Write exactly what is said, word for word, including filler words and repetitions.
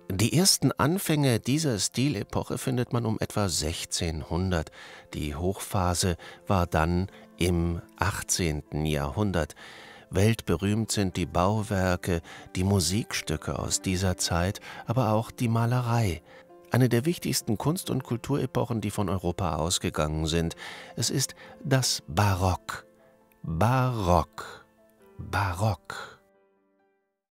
Die ersten Anfänge dieser Stilepoche findet man um etwa sechzehnhundert. Die Hochphase war dann im achtzehnten Jahrhundert. Weltberühmt sind die Bauwerke, die Musikstücke aus dieser Zeit, aber auch die Malerei. Eine der wichtigsten Kunst- und Kulturepochen, die von Europa ausgegangen sind. Es ist das Barock. Barock. Barock.